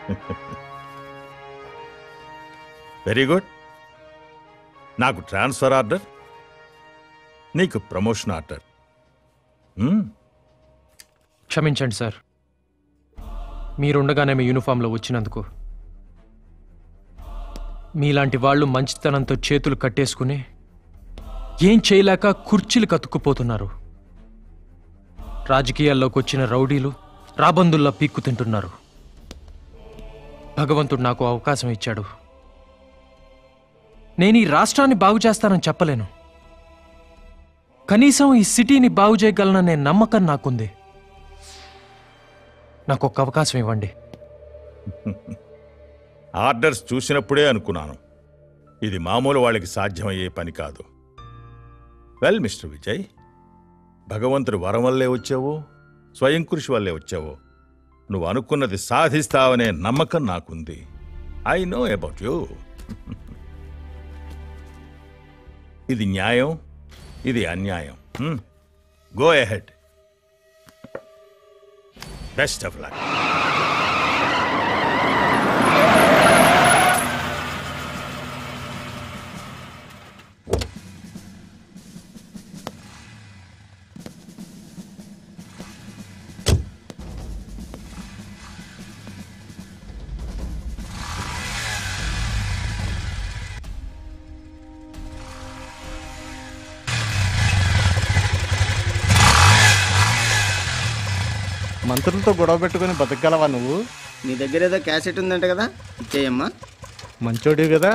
Very good. నాకు transfer order, నీకు promotion order. క్షమించండి సార్, మీరుండగానే మీ యూనిఫామ్లో వచ్చినందుకు. మీలాంటి వాళ్ళు మంచితనంతో చేతులు కట్టేసుకుని ఏం చేయలేక కుర్చీలు కతుక్కుపోతున్నారు. రాజకీయాల్లోకి వచ్చిన రౌడీలు రాబందుల్లా పీక్కు తింటున్నారు. భగవంతుడు నాకు అవకాశం ఇచ్చాడు. నేను ఈ రాష్ట్రాన్ని బాగు చేస్తానని చెప్పలేను, కనీసం ఈ సిటీని బాగు చేయగలననే నమ్మకం నాకుంది. నాకు ఒక్క అవకాశం ఇవ్వండి. ఆర్డర్స్ చూసినప్పుడే అనుకున్నాను ఇది మామూలు వాళ్ళకి సాధ్యమయ్యే పని కాదు. వెల్ మిస్టర్ విజయ్, భగవంతుడు వరం వల్లే వచ్చావో స్వయం కృషి వల్లే వచ్చావో, నువ్వు అనుకున్నది సాధిస్తావనే నమ్మకం నాకుంది. I know about you. ఇది న్యాయం, ఇది అన్యాయం. Go ahead. Best of luck. మంత్రులతో గొడవ పెట్టుకుని బతకగలవా నువ్వు? నీ దగ్గర ఏదో క్యాసెట్ ఉందంట కదా, ఇచ్చేయమ్మా. మంచోడివి కదా.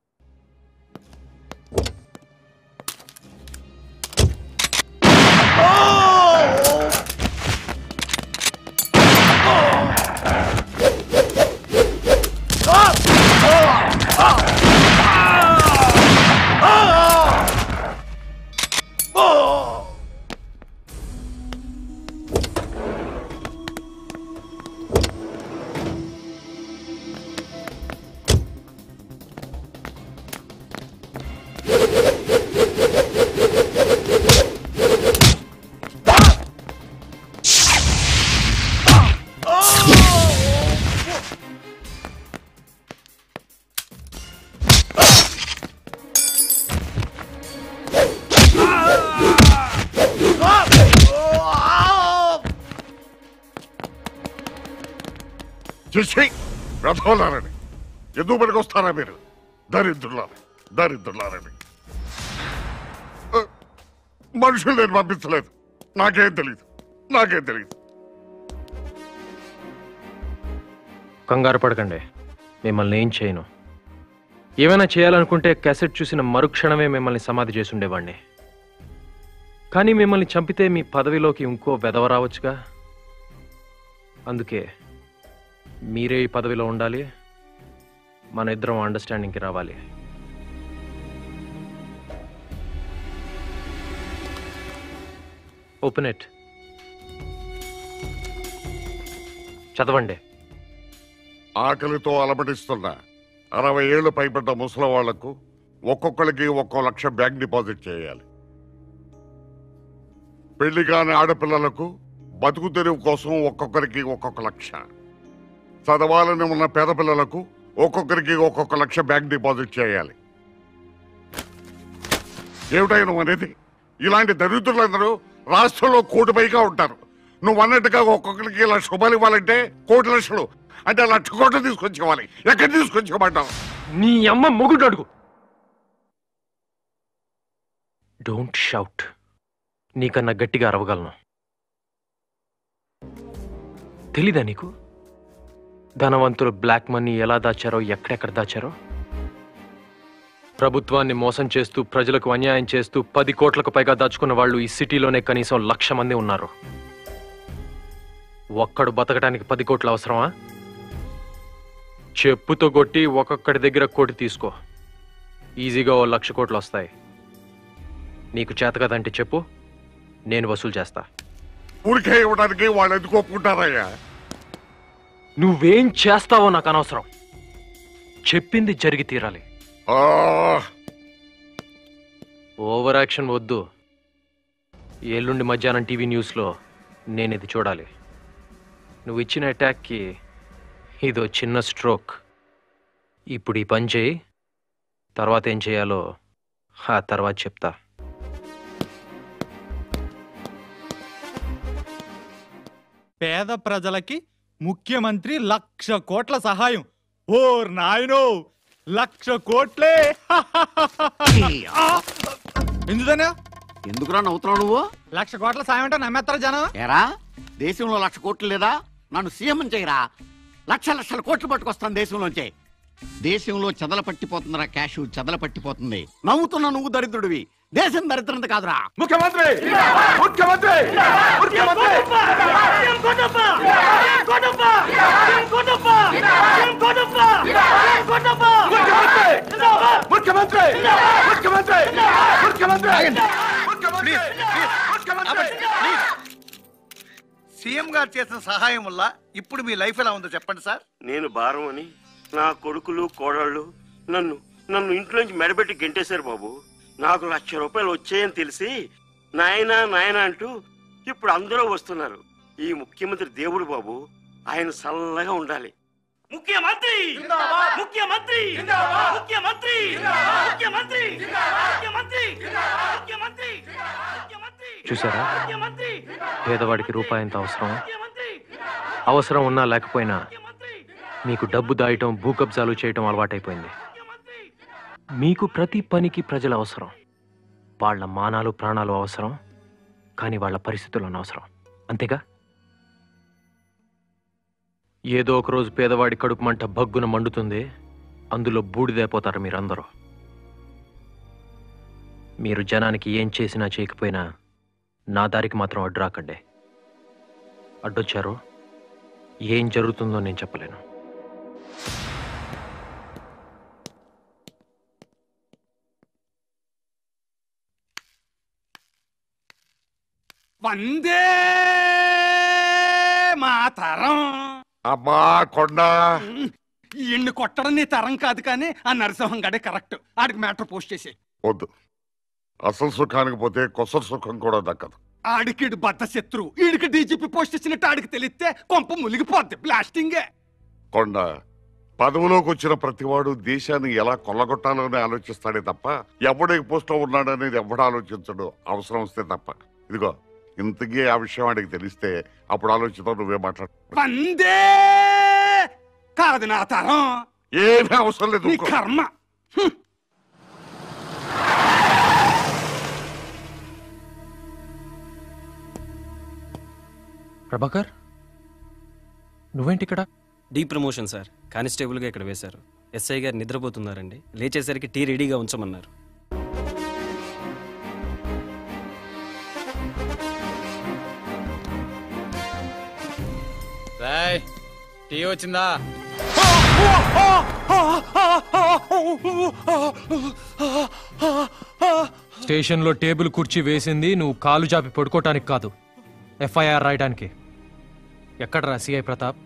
రథోలారని ఎందుకు పనికొస్తారా మీరు? దరిద్రులారని మనుషులు నేను పంపించలేదు. నాకేం తెలియదు. కంగారు పడకండి, మిమ్మల్ని ఏం చేయను. ఏమైనా చేయాలనుకుంటే క్యాసెట్ చూసిన మరుక్షణమే మిమ్మల్ని సమాధి చేసి ఉండేవాడిని. కానీ మిమ్మల్ని చంపితే మీ పదవిలోకి ఇంకో వెధవ రావచ్చుగా. అందుకే మీరే ఈ పదవిలో ఉండాలి, మన ఇద్దరం అండర్స్టాండింగ్కి రావాలి. Open it. చదవండి. ఆకలితో అలమటిస్తున్న 60 ఏళ్లు పైబడ్డ ముసలి వాళ్లకు ఒక్కొక్కరికి 1 లక్ష బ్యాంక్ డిపాజిట్ చేయాలి. పెళ్లి కాని ఆడపిల్లలకు బతుకు తెరువు కోసం ఒక్కొక్కరికి 1 లక్ష. చదవాలని ఉన్న పేద పిల్లలకు ఒక్కొక్కరికి 1 లక్ష బ్యాంక్ డిపాజిట్ చేయాలి. ఏమిటైనా నువ్వు అనేది? ఇలాంటి దరిద్రులందరూ రాష్ట్రంలో 1 కోటి పైగా ఉంటారు. నువ్వు అన్నట్టుగా ఒక్కొక్కరికి ఇలా శుభాలు ఇవ్వాలంటే 1 కోటి లక్షలు అంటే 1 లక్ష కోట్లు తీసుకొచ్చేవాలి. ఎక్కడ తీసుకొచ్చేమంటావు? నీ అమ్మ మొగుడు అడుగు. Don't shout. నీకన్నా గట్టిగా అరవగలను. తెలీదా నీకు ధనవంతులు బ్లాక్ మనీ ఎలా దాచారో, ఎక్కడెక్కడ దాచారో? ప్రభుత్వాన్ని మోసం చేస్తూ ప్రజలకు అన్యాయం చేస్తూ 10 కోట్లకు పైగా దాచుకున్న వాళ్ళు ఈ సిటీలోనే కనీసం 1,00,000 మంది ఉన్నారు. ఒక్కడు బతకడానికి 10 కోట్లు అవసరమా? చెప్పుతో కొట్టి ఒక్కొక్కడి దగ్గర 1 కోటి తీసుకో, ఈజీగా 1 లక్ష కోట్లు వస్తాయి. నీకు చేత కదంటే చెప్పు, నేను వసూలు చేస్తా. ఊరికే ఇవ్వడానికి వాళ్ళు ఎందుకు ఒప్పుకుంటారయ్యా? నువ్వేం చేస్తావో నాకు అనవసరం, చెప్పింది జరిగి తీరాలి. ఓవర్ యాక్షన్ వద్దు. ఎల్లుండి మధ్యాహ్నం టీవీ న్యూస్లో నేను ఇది చూడాలి. నువ్వు ఇచ్చిన అటాక్కి ఇదో చిన్న స్ట్రోక్. ఇప్పుడు ఈ పని చేయి, తర్వాత ఏం చేయాలో ఆ తర్వాత చెప్తా. పేద ప్రజలకి ముఖ్యమంత్రి 1,00,000 కోట్ల సహాయం. ఓర్ నాయనో, 1,00,000 కోట్లే! ఎందుదన్నా ఎందుకురా నవ్వుతున్నావు నువ్వు? 1,00,000 కోట్ల సాయం అంటే నమ్మేస్తారా జనం? ఏరా, దేశంలో 1,00,000 కోట్లు లేదా? నన్ను సీఎం చేయరా, లక్షల కోట్లు పట్టుకొస్తాను దేశంలోంచే. దేశంలో చెదల పట్టిపోతుందిరా క్యాష్, చెదల పట్టిపోతుంది. నవ్వుతున్నా నువ్వు దరిద్రుడివి, దేశం దరిద్రంత కాదురా. ముఖ్యమంత్రి ముఖ్యమంత్రి ముఖ్యమంత్రి ముఖ్యమంత్రి ముఖ్యమంత్రి సీఎం గారు చేసిన సహాయం వల్ల ఇప్పుడు మీ లైఫ్ ఎలా ఉందో చెప్పండి సార్. నేను భారం అని నా కొడుకులు కోడళ్ళు నన్ను ఇంట్లోంచి మెడబెట్టి గెంటేశారు బాబు. నాకు 1,00,000 రూపాయలు వచ్చాయని తెలిసి నాయనా నాయనా అంటూ ఇప్పుడు అందరూ వస్తున్నారు. ఈ ముఖ్యమంత్రి దేవుడు బాబు, ఆయన చల్లగా ఉండాలి. ముఖ్యమంత్రి ముఖ్యమంత్రి ముఖ్యమంత్రి ముఖ్యమంత్రి ముఖ్యమంత్రి. చూసారా పేదవాడికి రూపాయి ఎంత అవసరం? అవసరం ఉన్నా లేకపోయినా మీకు డబ్బు దాయటం, భూకబ్జాలు చేయటం అలవాటైపోయింది. మీకు ప్రతి పనికి ప్రజలు అవసరం. వాళ్ళ మానాలు ప్రాణాలు అవసరం, కానీ వాళ్ళ పరిస్థితులు అనవసరం. అంతేగా? ఏదో ఒకరోజు పేదవాడి కడుపు మంట భగ్గున మండుతుంది, అందులో బూడిదైపోతారు మీరందరూ. మీరు జనానికి ఏం చేసినా చేయకపోయినా నా దారికి మాత్రం అడ్డు రాకండి. అడ్డొచ్చారు ఏం జరుగుతుందో నేను చెప్పలేను. వందే మాతరం. అమ్మా కొండ, ఇన్ని కొట్టడం నీ తరం కాదు, కానీ ఆ నరసింహం గడే కరెక్ట్. ఆడికి మ్యాటర్ పోస్ట్ చేసి వద్దు. అసలు సుఖానికి పోతే కొసరు సుఖం కూడా దక్కదు. ఆడికి బద్ద శత్రువు. ఈడికి డీజీపీ పోస్ట్ ఇచ్చినట్టు ఆడికి తెలిస్తే కొంప మునిగిపోద్ది. బ్లాస్టింగే. కొండ, పదవిలోకి వచ్చిన ప్రతివాడు దేశాన్ని ఎలా కొల్లగొట్టాలని ఆలోచిస్తాడే తప్ప ఎవడే పోస్ట్ లో ఉన్నాడనేది ఎవడు ఆలోచించడు, అవసరం వస్తే తప్ప. ఇదిగో ఇంతకీ ఆ విషయం వాడికి తెలిస్తే అప్పుడు ఆలోచిస్తావు. నువ్వే మాట్లాడు. వందే కాదు నా తరం. ఏమీ అవసరం లేదు. నీ కర్మ. ప్రభాకర్, నువ్వేంటి ఇక్కడ? D promotion sir. కానిస్టేబుల్గా ఇక్కడ వేశారు. ఎస్ఐ గారు నిద్రపోతున్నారండి. లేచేసరికి టీ రెడీగా ఉంచమన్నారు. టీ వచ్చిందా? స్టేషన్లో టేబుల్ కుర్చీ వేసింది నువ్వు కాలు చాపి పడుకోవటానికి కాదు, ఎఫ్ఐఆర్ రాయడానికి. ఎక్కడరా సిఐ ప్రతాప్?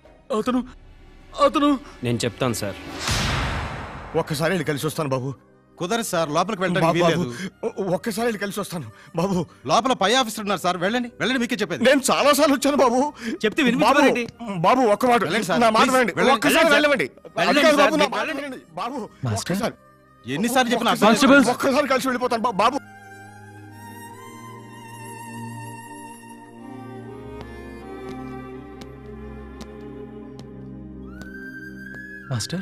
అతను నేను చెప్తాను సార్. ఒక్కసారి వెళ్ళి కలిసి వస్తాను బాబు. కుదరదు సార్, లోపలికి వెళ్ళడానికి వీల్లేదు. ఒక్కసారి వెళ్ళి కలిసి వస్తాను బాబు. లోపల పై ఆఫీసర్ ఉన్నారు సార్, వెళ్ళండి వెళ్ళండి, మీకే చెప్పేది. నేను చాలా సార్లు వచ్చాను బాబు. చెప్తే వినిపించండి బాబు. ఒక్క మాట, వెళ్ళండి సార్, నా మాట ప్లీజ్. వినండి. ఒక్కసారి వెళ్ళండి బాబు, నా మాట వెళ్ళండి. వినండి బాబు. మాస్టర్? ఒక్కసారి. ఎన్నిసార్లు చెప్పిన కానిస్టేబుల్స్! ఒక్కసారి కలిసి వెళ్ళిపోతాను బాబు. మాస్టర్,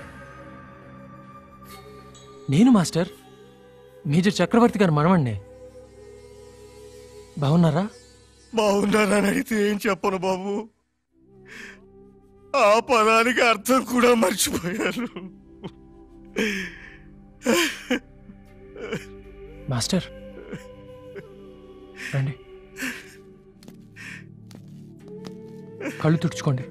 నేను మాస్టర్ మేజర్ చక్రవర్తి గారు మనవండి. బాగున్నారా? బాగున్నారని అయితే ఏం చెప్పను బాబు. ఆ పదానికి అర్థం కూడా మర్చిపోయారు. మాస్టర్ రండి, కళ్ళు తుడుచుకోండి.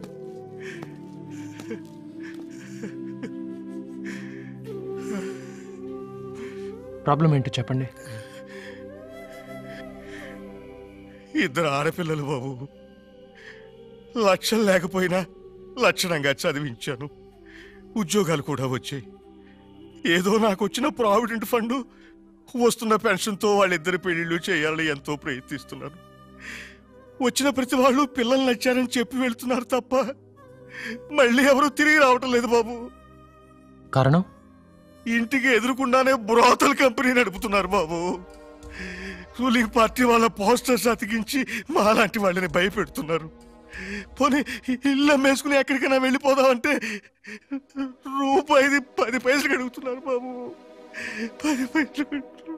ప్రాబ్లం ఏంటో చెప్పండి. ఇద్దరు ఆడపిల్లలు బాబు. లక్షలు లేకపోయినా లక్షణంగా చదివించాను. ఉద్యోగాలు కూడా వచ్చాయి. ఏదో నాకు వచ్చిన ప్రావిడెంట్ ఫండ్, వస్తున్న పెన్షన్తో వాళ్ళిద్దరి పెళ్లిళ్ళు చేయాలని ఎంతో ప్రయత్నిస్తున్నాను. వచ్చిన ప్రతి వాళ్ళు పిల్లలు నచ్చారని చెప్పి వెళ్తున్నారు తప్ప మళ్ళీ ఎవరు తిరిగి రావటం లేదు బాబు. కారణం? ఇంటికి ఎదురుకుండానే బ్రోతల్ కంపెనీ నడుపుతున్నారు బాబు. రూలింగ్ పార్టీ వాళ్ళ పోస్టర్స్ అతికించి మాలాంటి వాళ్ళని భయపెడుతున్నారు. పోనీ ఇల్లు అమ్మేసుకుని ఎక్కడికైనా వెళ్ళిపోదామంటే రూపాయిది 10 పైసలు అడుగుతున్నారు బాబు. 10 పైసలు.